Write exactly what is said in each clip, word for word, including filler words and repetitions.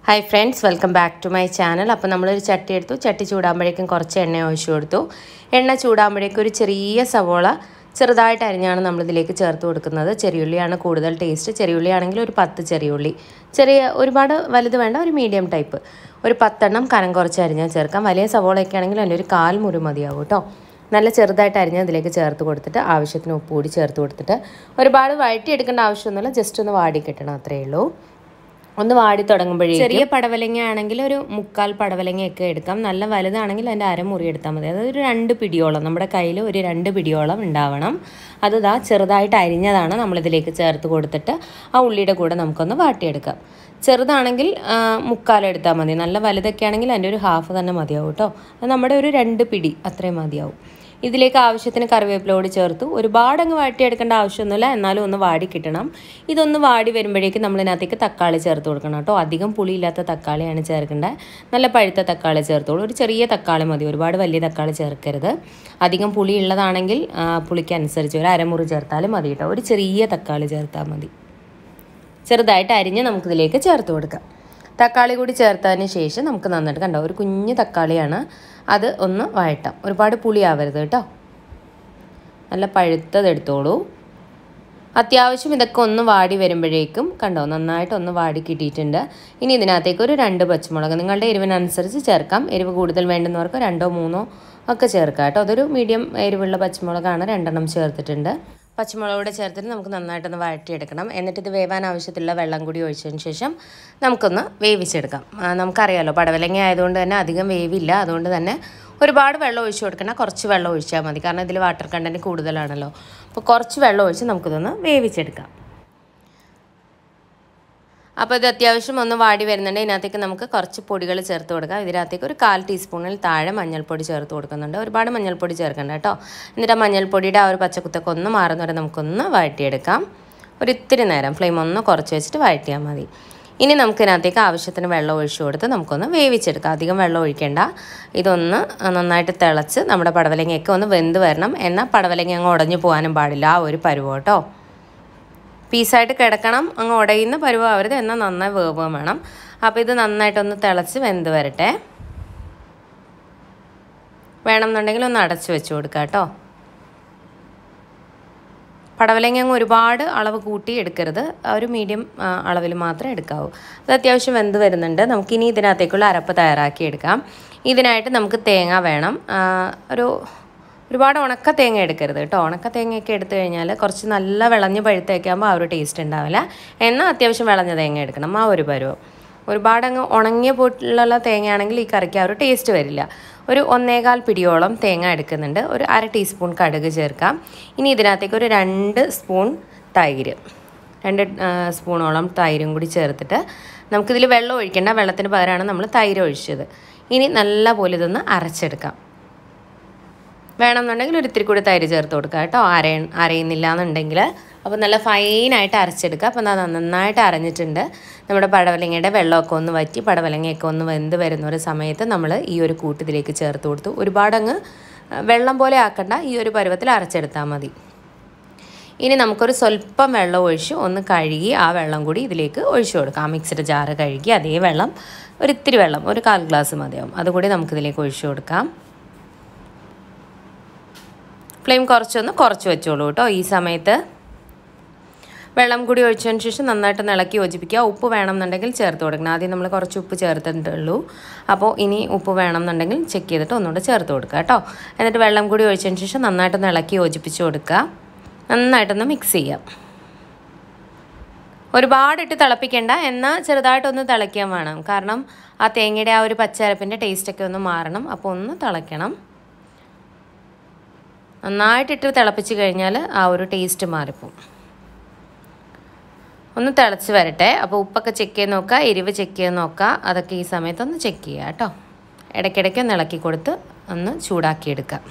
Hi friends, welcome back to my channel. അപ്പോൾ നമ്മൾ ഒരു ചട്ടി എടുത്തു. ചട്ടി ചൂടാകുമ്പോഴേക്കും കുറച്ച് എണ്ണ ഒഴിച്ചു കൊടുത്തു. എണ്ണ ചൂടാകുമ്പോഴേക്കും ഒരു ചെറിയ സവോള ചെറുതായിട്ട് അരിഞ്ഞാണ് നമ്മൾ ഇതിലേക്ക് ചേർത്ത് കൊടുക്കുന്നത്. ചെറിയുള്ളിയാണ് കൂടുതൽ ടേസ്റ്റ്. ചെറിയുള്ളിയാണെങ്കിൽ ഒരു പത്ത് ചെറിയുള്ളി. ചെറിയ ഒരുപാട് വലുത് വേണ്ട, ഒരു മീഡിയം ടൈപ്പ്. ഒരു പത്തെണ്ണം കനം കുറച്ച് അരിഞ്ഞാൽ ചേർക്കാം. വലിയ സവോളയൊക്കെ ആണെങ്കിൽ അതിൻ്റെ ഒരു കാൽ മുറി മതിയാവും കേട്ടോ. നല്ല ചെറുതായിട്ട് അരിഞ്ഞ് അതിലേക്ക് ചേർത്ത് കൊടുത്തിട്ട് ആവശ്യത്തിന് ഉപ്പ് കൂടി ചേർത്ത് കൊടുത്തിട്ട് ഒരുപാട് വഴറ്റി എടുക്കേണ്ട ആവശ്യമൊന്നുമില്ല, ജസ്റ്റ് ഒന്ന് വാടി കിട്ടണം, അത്രയേ ഉള്ളൂ. ഒന്ന് വാടി തുടങ്ങുമ്പോഴേ ചെറിയ പടവലങ്ങ ആണെങ്കിൽ ഒരു മുക്കാൽ പടവലങ്ങയൊക്കെ എടുക്കാം. നല്ല വലുതാണെങ്കിൽ അതിൻ്റെ അരമുറി എടുത്താൽ മതി. അതായത് ഒരു രണ്ട് പിടിയോളം, നമ്മുടെ കയ്യിൽ ഒരു രണ്ട് പിടിയോളം ഉണ്ടാവണം. അത് ഇതാ ചെറുതായിട്ട് അരിഞ്ഞതാണ് നമ്മളിതിലേക്ക് ചേർത്ത് കൊടുത്തിട്ട് ആ ഉള്ളിയുടെ കൂടെ നമുക്കൊന്ന് വാട്ടിയെടുക്കാം. ചെറുതാണെങ്കിൽ മുക്കാലെടുത്താൽ മതി. നല്ല വലുതൊക്കെ ആണെങ്കിൽ അതിൻ്റെ ഒരു ഹാഫ് തന്നെ മതിയാവും കേട്ടോ. അത് നമ്മുടെ ഒരു രണ്ട് പിടി അത്രയും മതിയാവും. ഇതിലേക്ക് ആവശ്യത്തിന് കറിവേപ്പിലോട് ചേർത്തു. ഒരുപാടങ്ങ് വാട്ടിയെടുക്കേണ്ട ആവശ്യമൊന്നുമില്ല, എന്നാലും ഒന്ന് വാടി കിട്ടണം. ഇതൊന്ന് വാടി വരുമ്പോഴേക്കും നമ്മളിതിനകത്തേക്ക് തക്കാളി ചേർത്ത് കൊടുക്കണം കേട്ടോ. അധികം പുളിയില്ലാത്ത തക്കാളിയാണ് ചേർക്കേണ്ടത്. നല്ല പഴുത്ത തക്കാളി ചേർത്തോളൂ. ഒരു ചെറിയ തക്കാളി മതി, ഒരുപാട് വലിയ തക്കാളി ചേർക്കരുത്. അധികം പുളി ഉള്ളതാണെങ്കിൽ പുളിക്കനുസരിച്ച് ഒരു അരമുറി ചേർത്താലും മതി കേട്ടോ. ഒരു ചെറിയ തക്കാളി ചേർത്താൽ മതി. ചെറുതായിട്ട് അരിഞ്ഞ് നമുക്കിതിലേക്ക് ചേർത്ത് കൊടുക്കാം. തക്കാളി കൂടി ചേർത്തതിന് ശേഷം നമുക്ക് നന്നായിട്ട് കണ്ടോ, ഒരു കുഞ്ഞ് തക്കാളിയാണ്, അത് ഒന്ന് വഴറ്റാം. ഒരുപാട് പുളിയാവരുത് കേട്ടോ. നല്ല പഴുത്തതെടുത്തോളൂ. അത്യാവശ്യം ഇതൊക്കെ ഒന്ന് വാടി വരുമ്പോഴേക്കും കണ്ടോ നന്നായിട്ട് ഒന്ന് വാടി കിട്ടിയിട്ടുണ്ട്. ഇനി ഇതിനകത്തേക്ക് ഒരു രണ്ട് പച്ചമുളക് നിങ്ങളുടെ എരിവിനനുസരിച്ച് ചേർക്കാം. എരിവ് കൂടുതൽ വേണ്ടുന്നവർക്ക് രണ്ടോ മൂന്നോ ഒക്കെ ചേർക്കാം കേട്ടോ. അതൊരു മീഡിയം എരിവുള്ള പച്ചമുളകാണ്, രണ്ടെണ്ണം ചേർത്തിട്ടുണ്ട്. പച്ചമുളക് കൂടെ ചേർത്തിട്ട് നമുക്ക് നന്നായിട്ടൊന്ന് വഴറ്റിയെടുക്കണം. എന്നിട്ട് ഇത് വേവാൻ ആവശ്യത്തിലുള്ള വെള്ളം കൂടി ഒഴിച്ചതിന് ശേഷം നമുക്കൊന്ന് വേവിച്ചെടുക്കാം. നമുക്കറിയാമല്ലോ പടവലങ്ങ ആയതുകൊണ്ട് തന്നെ അധികം വേവില്ല, അതുകൊണ്ട് തന്നെ ഒരുപാട് വെള്ളം ഒഴിച്ച് കൊടുക്കണം. കുറച്ച് വെള്ളം ഒഴിച്ചാൽ മതി, കാരണം ഇതിൽ വാട്ടർ കണ്ടൻറ്റ് കൂടുതലാണല്ലോ. അപ്പോൾ കുറച്ച് വെള്ളം ഒഴിച്ച് നമുക്കിതൊന്ന് വേവിച്ചെടുക്കാം. അപ്പോൾ ഇത് അത്യാവശ്യം ഒന്ന് വാടി വരുന്നുണ്ട്. ഇതിനകത്തേക്ക് നമുക്ക് കുറച്ച് പൊടികൾ ചേർത്ത് കൊടുക്കാം. ഇതിനകത്തേക്ക് ഒരു കാൽ ടീസ്പൂണിൽ താഴെ മഞ്ഞൾപ്പൊടി ചേർത്ത് കൊടുക്കുന്നുണ്ട്. ഒരുപാട് മഞ്ഞൾപ്പൊടി ചേർക്കണ്ട കേട്ടോ. എന്നിട്ട് ആ മഞ്ഞൾപ്പൊടിയുടെ ആ ഒരു പച്ചക്കുത്തൊക്കെ ഒന്ന് മാറുന്ന വരെ നമുക്കൊന്ന് വഴറ്റിയെടുക്കാം. ഒരു ഇത്തിരി നേരം ഫ്ലെയിം ഒന്ന് കുറച്ച് വെച്ചിട്ട് വഴറ്റിയാൽ മതി. ഇനി നമുക്ക് ഇതിനകത്തേക്ക് ആവശ്യത്തിന് വെള്ളം ഒഴിച്ചു കൊടുത്ത് നമുക്കൊന്ന് വേവിച്ചെടുക്കാം. അധികം വെള്ളം ഒഴിക്കേണ്ട. ഇതൊന്ന് നന്നായിട്ട് തിളച്ച് നമ്മുടെ പടവലങ്ങയൊക്കെ ഒന്ന് വെന്ത് വരണം. എന്നാൽ പടവലങ്ങ അങ്ങ് ഉടഞ്ഞു പോകാനും പാടില്ല, ആ ഒരു പരുവം കേട്ടോ. പീസായിട്ട് കിടക്കണം, അങ്ങ് ഉടയുന്ന പരുവാവരുത്, എന്നാൽ നന്നായി വേവുകയും വേണം. അപ്പോൾ ഇത് നന്നായിട്ടൊന്ന് തിളച്ച് വെന്ത് വരട്ടെ. വേണമെന്നുണ്ടെങ്കിൽ ഒന്ന് അടച്ച് വെച്ച് കൊടുക്കാം കേട്ടോ. പടവലങ്ങ അങ്ങ് ഒരുപാട് അളവ് കൂട്ടി എടുക്കരുത്, ഒരു മീഡിയം അളവിൽ മാത്രമേ എടുക്കാവൂ. അത് അത്യാവശ്യം വെന്ത് വരുന്നുണ്ട്. നമുക്കിനി ഇതിനകത്തേക്കുള്ള അരപ്പ് തയ്യാറാക്കി എടുക്കാം. ഇതിനായിട്ട് നമുക്ക് തേങ്ങ വേണം. ഒരു ഒരുപാട് ഉണക്ക തേങ്ങ എടുക്കരുത് കേട്ടോ. ഉണക്ക തേങ്ങയൊക്കെ എടുത്തു കഴിഞ്ഞാൽ കുറച്ച് നല്ല വിളഞ്ഞ് പഴുത്തൊക്കെ ആകുമ്പോൾ ആ ഒരു ടേസ്റ്റ് ഉണ്ടാവില്ല. എന്നാൽ അത്യാവശ്യം വിളഞ്ഞ തേങ്ങ എടുക്കണം, ആ ഒരു പരുവം. ഒരുപാട് അങ്ങ് ഉണങ്ങിയ പോയിട്ടുള്ള തേങ്ങയാണെങ്കിൽ ഈ കറിക്ക് ആ ഒരു ടേസ്റ്റ് വരില്ല. ഒരു ഒന്നേകാൽ പിടിയോളം തേങ്ങ എടുക്കുന്നുണ്ട്. ഒരു അര ടീസ്പൂൺ കടുക് ചേർക്കാം. ഇനി ഇതിനകത്തേക്ക് ഒരു രണ്ട് സ്പൂൺ തൈര്, രണ്ട് സ്പൂണോളം തൈരും കൂടി ചേർത്തിട്ട് നമുക്കിതിൽ വെള്ളം ഒഴിക്കേണ്ട, വെള്ളത്തിന് പകരമാണ് നമ്മൾ തൈര് ഒഴിച്ചത്. ഇനി നല്ല പോലെ ഇതൊന്ന് അരച്ചെടുക്കാം. വേണമെന്നുണ്ടെങ്കിൽ ഒരു ഇത്തിരി കൂടി തൈര് ചേർത്ത് കൊടുക്കുക കേട്ടോ, അര അരയുന്നില്ല എന്നുണ്ടെങ്കിൽ. അപ്പോൾ നല്ല ഫൈനായിട്ട് അരച്ചെടുക്കുക. അപ്പോൾ അത് നന്നായിട്ട് അരഞ്ഞിട്ടുണ്ട്. നമ്മുടെ പടവലങ്ങയുടെ വെള്ളമൊക്കെ ഒന്ന് വറ്റി പടവലങ്ങയൊക്കെ ഒന്ന് വെന്ത് വരുന്ന ഒരു സമയത്ത് നമ്മൾ ഈ ഒരു കൂട്ടിലേക്ക് ചേർത്ത് കൊടുത്തു. ഒരുപാടങ്ങ് വെള്ളം പോലെ ആക്കണ്ട, ഈ ഒരു പരുവത്തിൽ അരച്ചെടുത്താൽ മതി. ഇനി നമുക്കൊരു സ്വല്പം വെള്ളം ഒഴിച്ച് ഒന്ന് കഴുകി ആ വെള്ളം കൂടി ഇതിലേക്ക് ഒഴിച്ചു കൊടുക്കാം. മിക്സിയുടെ ജാറ് കഴുകി അതേ വെള്ളം, ഒരു ഇത്തിരി വെള്ളം, ഒരു കാൽ ഗ്ലാസ് മതിയാവും, അതുകൂടി നമുക്കിതിലേക്ക് ഒഴിച്ചു കൊടുക്കാം. ഫ്ലെയിം കുറച്ചൊന്ന് കുറച്ച് വെച്ചോളൂ കേട്ടോ. ഈ സമയത്ത് വെള്ളം കൂടി ഒഴിച്ചതിന് ശേഷം നന്നായിട്ട് ഇളക്കി യോജിപ്പിക്കുക. ഉപ്പ് വേണമെന്നുണ്ടെങ്കിൽ ചേർത്ത് കൊടുക്കണം. ആദ്യം നമ്മൾ കുറച്ച് ഉപ്പ് ചേർത്തിട്ടുള്ളൂ. അപ്പോൾ ഇനി ഉപ്പ് വേണമെന്നുണ്ടെങ്കിൽ ചെക്ക് ചെയ്തിട്ട് ഒന്നുകൂടെ ചേർത്ത് കൊടുക്കുക കേട്ടോ. എന്നിട്ട് വെള്ളം കൂടി ഒഴിച്ചതിന് ശേഷം നന്നായിട്ടൊന്ന് ഇളക്കി യോജിപ്പിച്ച് കൊടുക്കുക. നന്നായിട്ടൊന്ന് മിക്സ് ചെയ്യാം. ഒരുപാടിട്ട് തിളപ്പിക്കേണ്ട, എന്നാൽ ചെറുതായിട്ടൊന്ന് തിളയ്ക്കാൻ വേണം. കാരണം ആ തേങ്ങയുടെ ആ ഒരു പച്ചരപ്പിൻ്റെ ടേസ്റ്റൊക്കെ ഒന്ന് മാറണം. അപ്പോൾ ഒന്ന് തിളയ്ക്കണം. നന്നായിട്ടിട്ട് തിളപ്പിച്ച് കഴിഞ്ഞാൽ ആ ഒരു ടേസ്റ്റ് മാറിപ്പോവും. ഒന്ന് തിളച്ച് വരട്ടെ. അപ്പോൾ ഉപ്പൊക്കെ ചെക്ക് ചെയ്ത് നോക്കുക, എരിവ് ചെക്ക് ചെയ്ത് നോക്കുക. അതൊക്കെ ഈ സമയത്തൊന്ന് ചെക്ക് ചെയ്യുക കേട്ടോ. ഇടയ്ക്കിടയ്ക്ക് ഒന്ന് ഇളക്കി കൊടുത്ത് ഒന്ന് ചൂടാക്കിയെടുക്കുക.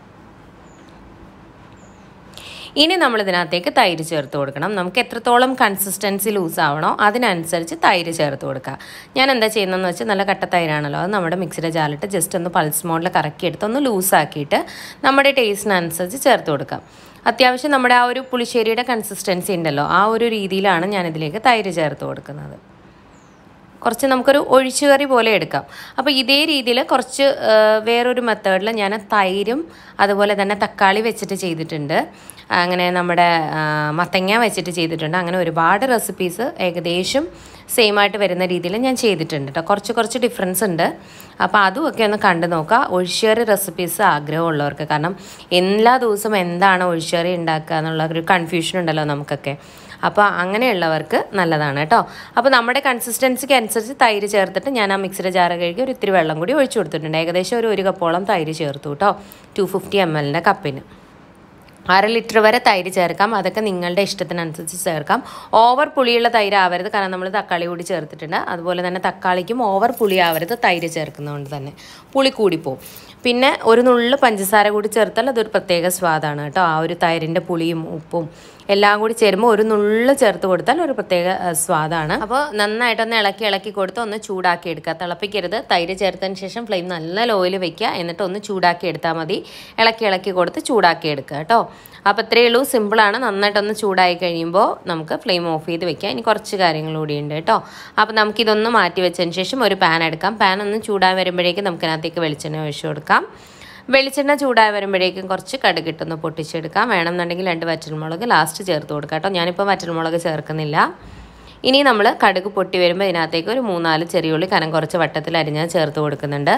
ഇനി നമ്മൾ ഇതിനകത്തേക്ക് തൈര് ചേർത്ത് കൊടുക്കണം. നമുക്ക് എത്രത്തോളം കൺസിസ്റ്റൻസി ലൂസ് ആവണോ അതിനനുസരിച്ച് തൈര് ചേർത്ത് കൊടുക്കുക. ഞാൻ എന്താ ചെയ്യുന്നതെന്ന് വെച്ചാൽ നല്ല കട്ട തൈരാണല്ലോ, അത് നമ്മുടെ മിക്സിയുടെ ജാറിലിട്ട് ജസ്റ്റ് ഒന്ന് പൾസ് മോഡിൽ കറക്കിയെടുത്ത് ഒന്ന് ലൂസാക്കിയിട്ട് നമ്മുടെ ടേസ്റ്റിനനുസരിച്ച് ചേർത്ത് കൊടുക്കാം. അത്യാവശ്യം നമ്മുടെ ആ ഒരു പുളിശ്ശേരിയുടെ കൺസിസ്റ്റൻസി ഉണ്ടല്ലോ, ആ ഒരു രീതിയിലാണ് ഞാനിതിലേക്ക് തൈര് ചേർത്ത് കൊടുക്കുന്നത്. കുറച്ച് നമുക്കൊരു ഒഴിച്ചുകറി പോലെ എടുക്കാം. അപ്പോൾ ഇതേ രീതിയിൽ കുറച്ച് വേറൊരു മെത്തേഡിൽ ഞാൻ തൈരും അതുപോലെ തന്നെ തക്കാളി വെച്ചിട്ട് ചെയ്തിട്ടുണ്ട്. അങ്ങനെ നമ്മുടെ മത്തങ്ങ വെച്ചിട്ട് ചെയ്തിട്ടുണ്ട്. അങ്ങനെ ഒരുപാട് റെസിപ്പീസ് ഏകദേശം സെയിം ആയിട്ട് വരുന്ന രീതിയിൽ ഞാൻ ചെയ്തിട്ടുണ്ട് കേട്ടോ. കുറച്ച് കുറച്ച് ഡിഫറൻസ് ഉണ്ട്. അപ്പോൾ അതുമൊക്കെ ഒന്ന് കണ്ടു നോക്കുക. ഒഴിച്ചുകറി റെസിപ്പീസ് ആഗ്രഹമുള്ളവർക്ക്, കാരണം എല്ലാ ദിവസവും എന്താണ് ഒഴിച്ചുകറി ഉണ്ടാക്കുക എന്നുള്ള ഒരു കൺഫ്യൂഷൻ ഉണ്ടല്ലോ നമുക്കൊക്കെ. അപ്പോൾ അങ്ങനെയുള്ളവർക്ക് നല്ലതാണ് കേട്ടോ. അപ്പോൾ നമ്മുടെ കൺസിസ്റ്റൻസിക്ക് അനുസരിച്ച് തൈര് ചേർത്തിട്ട് ഞാൻ ആ മിക്സിയുടെ ജാറ് കഴുകി ഒരു ഇത്തിരി വെള്ളം കൂടി ഒഴിച്ചു കൊടുത്തിട്ടുണ്ട്. ഏകദേശം ഒരു ഒരു കപ്പോളം തൈര് ചേർത്തു കേട്ടോ. ടു ഫിഫ്റ്റി എം എല്ലിൻ്റെ കപ്പിന് അര ലിറ്റർ വരെ തൈര് ചേർക്കാം. അതൊക്കെ നിങ്ങളുടെ ഇഷ്ടത്തിനനുസരിച്ച് ചേർക്കാം. ഓവർ പുളിയുള്ള തൈര് ആവരുത്, കാരണം നമ്മൾ തക്കാളി കൂടി ചേർത്തിട്ടുണ്ട്. അതുപോലെ തന്നെ തക്കാളിക്കും ഓവർ പുളി ആവരുത്, തൈര് ചേർക്കുന്നതുകൊണ്ട് തന്നെ പുളി കൂടിപ്പോവും. പിന്നെ ഒരു നുള്ളു പഞ്ചസാര കൂടി ചേർത്താൽ അതൊരു പ്രത്യേക സ്വാദാണ് കേട്ടോ. ആ ഒരു തൈരിൻ്റെ പുളിയും ഉപ്പും എല്ലാം കൂടി ചേരുമ്പോൾ ഒരു നുള്ളു ചേർത്ത് കൊടുത്താൽ ഒരു പ്രത്യേക സ്വാദാണ്. അപ്പോൾ നന്നായിട്ടൊന്ന് ഇളക്കി ഇളക്കി കൊടുത്ത് ഒന്ന് ചൂടാക്കി എടുക്കുക. തിളപ്പിക്കരുത്. തൈര് ചേർത്തതിന് ശേഷം ഫ്ലെയിം നല്ല ലോയിൽ വെക്കുക. എന്നിട്ട് ഒന്ന് ചൂടാക്കി എടുത്താൽ മതി. ഇളക്കി ഇളക്കി കൊടുത്ത് ചൂടാക്കി എടുക്കുക കേട്ടോ. അപ്പോൾ ഇത്രയേ ഉള്ളൂ, സിമ്പിളാണ്. നന്നായിട്ടൊന്ന് ചൂടായി കഴിയുമ്പോൾ നമുക്ക് ഫ്ലെയിം ഓഫ് ചെയ്ത് വെക്കാം. ഇനി കുറച്ച് കാര്യങ്ങൾ കൂടി ഉണ്ട് കേട്ടോ. അപ്പോൾ നമുക്കിതൊന്ന് മാറ്റി വെച്ചതിന് ശേഷം ഒരു പാൻ എടുക്കാം. പാൻ ഒന്ന് ചൂടായി വരുമ്പോഴേക്കും നമുക്കതിനകത്തേക്ക് വെളിച്ചെണ്ണ ഒഴിച്ചു കൊടുക്കാം. വെളിച്ചെണ്ണ ചൂടായി വരുമ്പോഴേക്കും കുറച്ച് കടുകിട്ടൊന്ന് പൊട്ടിച്ചെടുക്കാം. വേണമെന്നുണ്ടെങ്കിൽ രണ്ട് വറ്റൽമുളക് ലാസ്റ്റ് ചേർത്ത് കൊടുക്കാം കേട്ടോ. ഞാനിപ്പോൾ വറ്റൽമുളക് ചേർക്കുന്നില്ല. ഇനി നമ്മൾ കടുക് പൊട്ടി വരുമ്പോൾ ഇതിനകത്തേക്ക് ഒരു മൂന്നാല് ചെറിയുള്ളി കനം കുറച്ച് വട്ടത്തിൽ അരിഞ്ഞ് ചേർത്ത് കൊടുക്കുന്നുണ്ട്.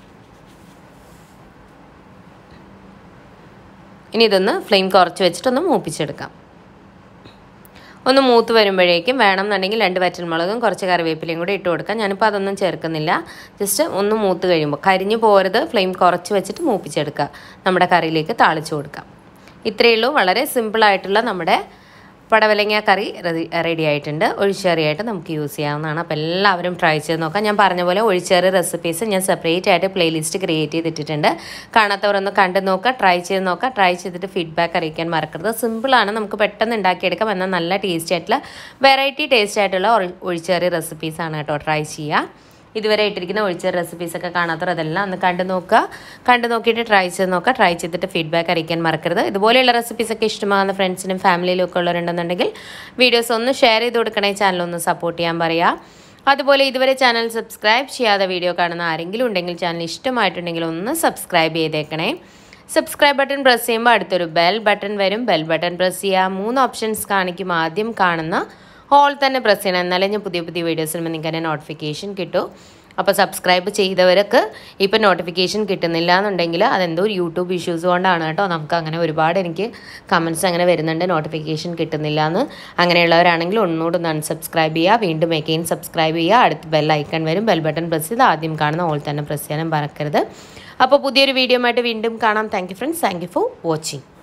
ഇനി ഇതൊന്ന് ഫ്ലെയിം കുറച്ച് വെച്ചിട്ടൊന്ന് മൂപ്പിച്ചെടുക്കാം. ഒന്ന് മൂത്ത് വരുമ്പോഴേക്കും വേണമെന്നുണ്ടെങ്കിൽ രണ്ട് വറ്റൽമുളകും കുറച്ച് കറിവേപ്പിലയും കൂടി ഇട്ട് കൊടുക്കാം. ഞാനിപ്പോൾ അതൊന്നും ചേർക്കുന്നില്ല. ജസ്റ്റ് ഒന്ന് മൂത്ത് കഴിയുമ്പോൾ, കരിഞ്ഞു പോരുത്, ഫ്ലെയിം കുറച്ച് വെച്ചിട്ട് മൂപ്പിച്ചെടുക്കുക. നമ്മുടെ കറിയിലേക്ക് താളിച്ച് കൊടുക്കാം. ഇത്രയേ ഉള്ളൂ. വളരെ സിമ്പിളായിട്ടുള്ള നമ്മുടെ പടവലങ്ങ കറി റെഡി റെഡി ആയിട്ടുണ്ട്. ഒഴിച്ചുകറിയായിട്ട് നമുക്ക് യൂസ് ചെയ്യാവുന്നതാണ്. അപ്പോൾ എല്ലാവരും ട്രൈ ചെയ്ത് നോക്കാം. ഞാൻ പറഞ്ഞ പോലെ ഒഴിച്ചുകറി റെസിപ്പീസ് ഞാൻ സെപ്പറേറ്റ് ആയിട്ട് പ്ലേലിസ്റ്റ് ക്രിയേറ്റ് ചെയ്തിട്ടിട്ടുണ്ട്. കാണാത്തവരൊന്ന് കണ്ടു നോക്കുക, ട്രൈ ചെയ്ത് നോക്കുക. ട്രൈ ചെയ്തിട്ട് ഫീഡ്ബാക്ക് അറിയിക്കാൻ മറക്കരുത്. സിമ്പിളാണ്, നമുക്ക് പെട്ടെന്ന് ഉണ്ടാക്കിയെടുക്കാം. എന്നാൽ നല്ല ടേസ്റ്റി ആയിട്ടുള്ള വെറൈറ്റി ടേസ്റ്റ് ആയിട്ടുള്ള ഒഴിച്ചുകറി റെസിപ്പീസാണ് കേട്ടോ. ട്രൈ ചെയ്യുക. ഇതുവരെ ഇട്ടിരിക്കുന്ന ഒഴിച്ച റെസിപ്പീസൊക്കെ കാണാത്തവർ അതെല്ലാം ഒന്ന് കണ്ടു നോക്കുക. കണ്ടു നോക്കിയിട്ട് ട്രൈ ചെയ്ത് നോക്കുക. ട്രൈ ചെയ്തിട്ട് ഫീഡ്ബാക്ക് അറിയിക്കാൻ മറക്കരുത്. ഇതുപോലെയുള്ള റെസിപ്പീസൊക്കെ ഇഷ്ടമാകുന്ന ഫ്രണ്ട്സിനും ഫാമിലിയിലും ഒക്കെ ഉള്ളവരുണ്ടെന്നുണ്ടെങ്കിൽ വീഡിയോസ് ഒന്ന് ഷെയർ ചെയ്ത് കൊടുക്കണേ. ചാനലൊന്ന് സപ്പോർട്ട് ചെയ്യാൻ പറയുക. അതുപോലെ ഇതുവരെ ചാനൽ സബ്സ്ക്രൈബ് ചെയ്യാതെ വീഡിയോ കാണുന്ന ആരെങ്കിലും ഉണ്ടെങ്കിൽ ചാനൽ ഇഷ്ടമായിട്ടുണ്ടെങ്കിൽ ഒന്ന് സബ്സ്ക്രൈബ് ചെയ്തേക്കണേ. സബ്സ്ക്രൈബ് ബട്ടൺ പ്രസ് ചെയ്യുമ്പോൾ അടുത്തൊരു ബെൽ ബട്ടൺ വരും. ബെൽ ബട്ടൺ പ്രസ് ചെയ്യുക. മൂന്ന് ഓപ്ഷൻസ് കാണിക്കും. ആദ്യം കാണുന്ന ഓൾ തന്നെ പ്രസ് ചെയ്യണം, എന്നാലേ ഞാൻ പുതിയ പുതിയ വീഡിയോസിൽ നിങ്ങൾക്ക് തന്നെ നോട്ടിഫിക്കേഷൻ കിട്ടും. അപ്പോൾ സബ്സ്ക്രൈബ് ചെയ്തവർക്ക് ഇപ്പോൾ നോട്ടിഫിക്കേഷൻ കിട്ടുന്നില്ല എന്നുണ്ടെങ്കിൽ അതെന്തോ യൂട്യൂബ് ഇഷ്യൂസ് കൊണ്ടാണ് കേട്ടോ. നമുക്ക് അങ്ങനെ ഒരുപാട് എനിക്ക് കമൻറ്റ്സ് അങ്ങനെ വരുന്നുണ്ട്, നോട്ടിഫിക്കേഷൻ കിട്ടുന്നില്ല എന്ന്. അങ്ങനെയുള്ളവരാണെങ്കിൽ ഒന്നുകൂടെ ഒന്ന് അൺസബ്സ്ക്രൈബ് ചെയ്യുക, വീണ്ടും അഗെയിൻ സബ്സ്ക്രൈബ് ചെയ്യുക. അടുത്ത് ബെൽ ഐക്കൺ വരും. ബെൽ ബട്ടൺ പ്രസ് ചെയ്ത് ആദ്യം കാണുന്ന ഓൾ തന്നെ പ്രസ് ചെയ്യാനും മറക്കരുത്. അപ്പോൾ പുതിയൊരു വീഡിയോ ആയിട്ട് വീണ്ടും കാണാം. Thank you friends. Thank you for watching.